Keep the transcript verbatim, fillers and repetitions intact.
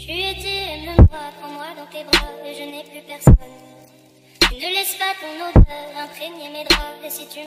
Tu étais, aime-moi, prends-moi dans tes bras, et je n'ai plus personne. Tu ne laisses pas ton odeur imprégner mes draps, et si tu